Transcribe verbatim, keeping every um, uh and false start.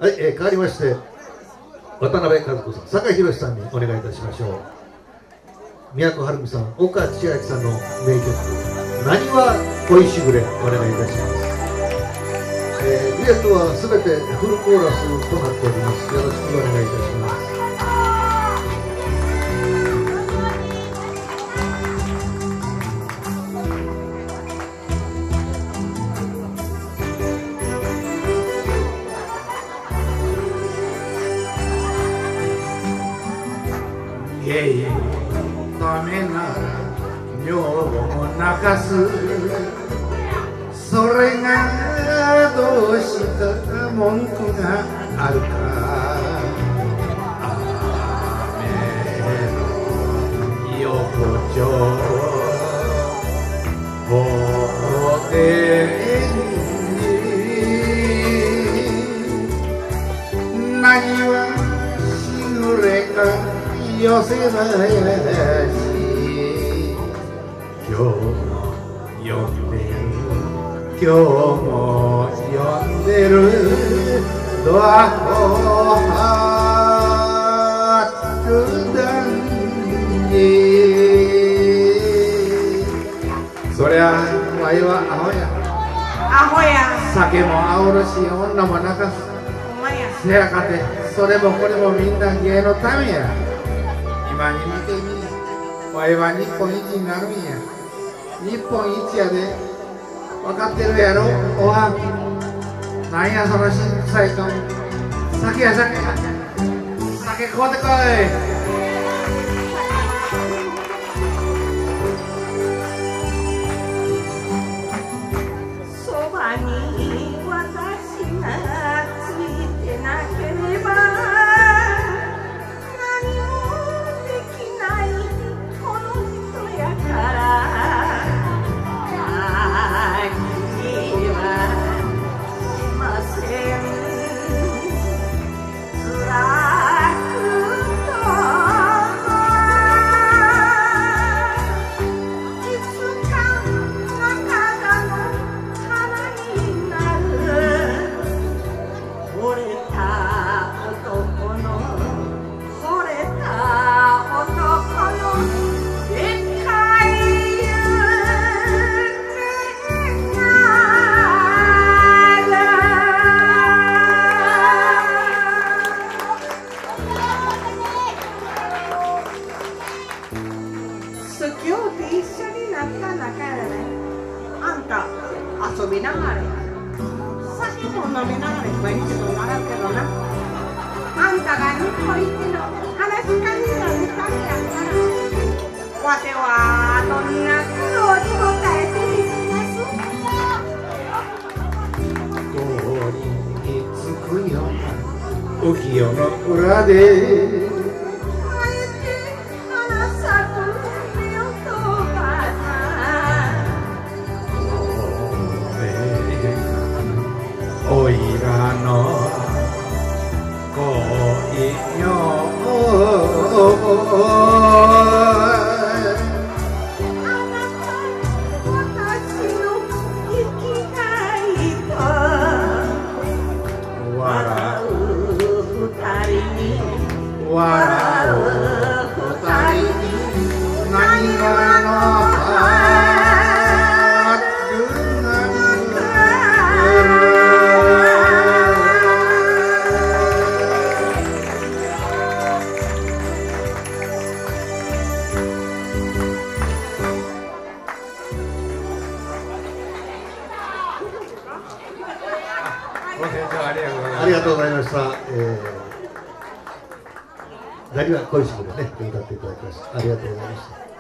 はい、えー、変わりまして渡辺和子さん、酒井宏さんにお願いいたしましょう。宮古晴美さん、岡千秋さんの名曲「なにわ恋しぐれ」お願いいたします。えー、デュエットはすべてフルコーラスとなっております。よろしくお願いいたします。 芸のためなら女房を泣かす、それがどうした文句があるか。雨の横丁法廷に何はしぐれか寄せばやし、今日も呼んでる今日も呼んでるドアを張るだに、そりゃわいはアホやアホや酒もあおるし女も泣かす。せやかてそれもこれもみんな芸のためや。今に見てみ、わいは日本一になるんや。日本一やで分かってるやろ。おわなんやそのしんくさい顔。酒や酒や酒買うてこい。 遊びながら酒も飲みながら毎日も笑うけどな、あんたが日本一の話し家になるためやからわてはどんな苦労にも耐えてみせます。 氷につくよ浮世の裏でおいらの恋よあなた私の生きがいと笑う二人に笑う二人に何がのありがとうございました。えー、なにわ恋しぐれね、歌っていただきました。ありがとうございました。